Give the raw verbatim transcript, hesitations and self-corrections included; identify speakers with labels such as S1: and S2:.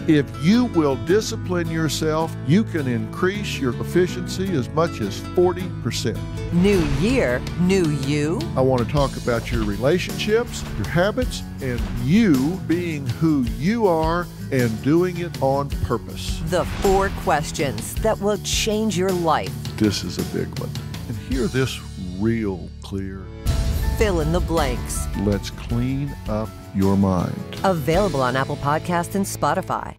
S1: If you will discipline yourself, you can increase your efficiency as much as forty percent.
S2: New year, new you.
S1: I want to talk about your relationships, your habits, and you being who you are and doing it on purpose.
S2: The four questions that will change your life.
S1: This is a big one. And hear this real clear.
S2: Fill in the blanks.
S1: Let's clean up your mind.
S2: Available on Apple Podcasts and Spotify.